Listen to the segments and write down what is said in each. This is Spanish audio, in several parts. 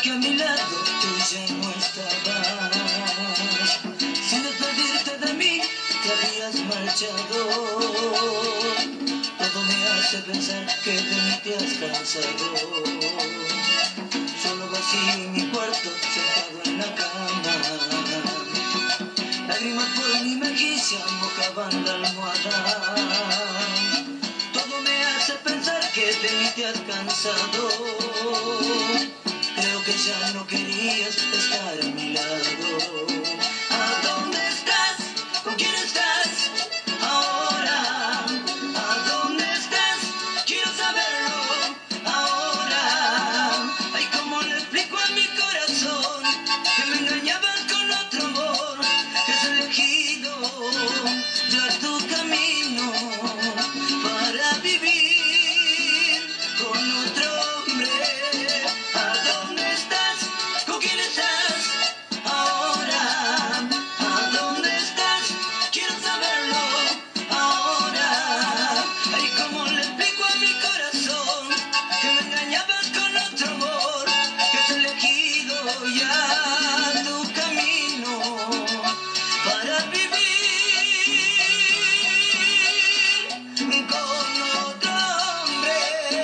que a mi lado tú ya no estabas. Sin despedirte de mí te habías marchado. Todo me hace pensar que de mí te has cansado. Solo vacío en mi cuarto, sentado en la cama. Lágrimas por mi mejilla mojaban la almohada. Todo me hace pensar que de mí te has cansado. Creo que ya no querías estar a mi lado. ¿A dónde estás? ¿Con quién estás ahora? ¿A dónde estás? Quiero saberlo ahora. Ay, ¿cómo le explico a mi corazón que me engañabas con otro amor? Que has elegido ya tu camino para vivir con otro hombre. ¿A dónde estás? ¿Con quién estás ahora? ¿A dónde estás? Quiero saberlo ahora. Ay, ¿cómo le explico a mi corazón que me engañabas con otro amor? Que has elegido ya tu camino para vivir con otro hombre.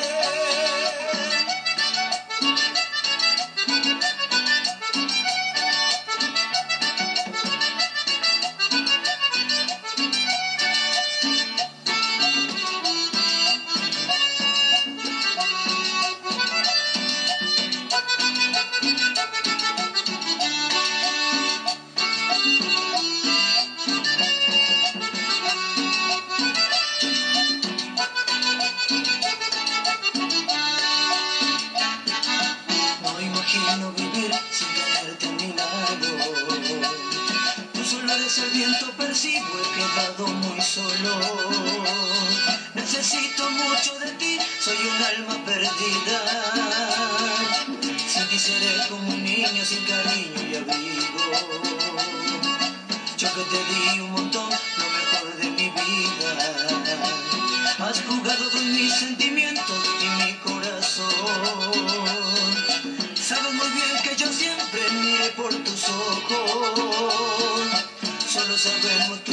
No imagino vivir sin tenerte a mi lado. Tú solo eres el viento, percibo, he quedado muy solo. Necesito mucho de ti, soy un alma perdida. Sin ti seré como un niño sin cariño y abrigo. Yo que te di un montón, lo mejor de mi vida. Has jugado con mis sentimientos y mi corazón. Sabes muy bien que yo siempre miré por tus ojos. Solo sabemos